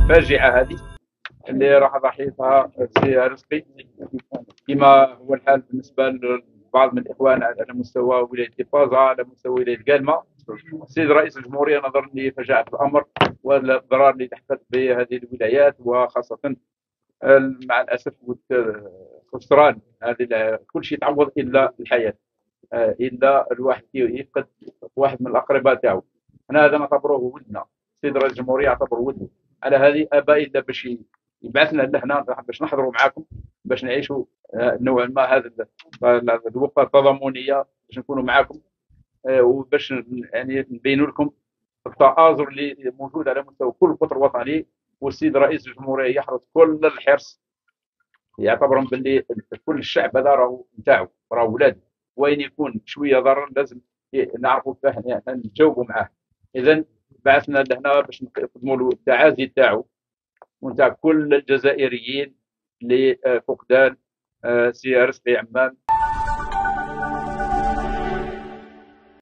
الفاجعه هذه اللي راح ضحيتها السي رزقي، كما هو الحال بالنسبه لبعض من الاخوان على مستوى ولايه بازا، على مستوى ولايه كالما. السيد رئيس الجمهوريه نظرا لفجاعه الامر والضرر اللي تحدث بهذه الولايات، وخاصه مع الاسف خسران هذه كل شيء تعوض الا الحياه، الا الواحد يفقد واحد من الاقرباء تاعو. انا هذا نعتبره ولدنا، السيد رئيس الجمهوريه يعتبره ولده. على هذه ابى الا باش يبعثنا لهنا باش نحضروا معاكم، باش نعيشوا نوعا ما هذا الوقفه التضامنيه، باش نكونوا معاكم، وباش يعني نبينوا لكم التآزر اللي موجود على مستوى كل القطر الوطني. والسيد رئيس الجمهوريه يحرص كل الحرص، يعتبرهم باللي كل الشعب هذا راهو نتاعو، راهو ولاد، وين يكون شويه ضرر لازم نعرفوا فيه نتجاوبوا معاه. اذا بعثنا لهنا باش نقدموا له التعازي تاعو ونتاع كل الجزائريين لفقدان سي رزقي عمام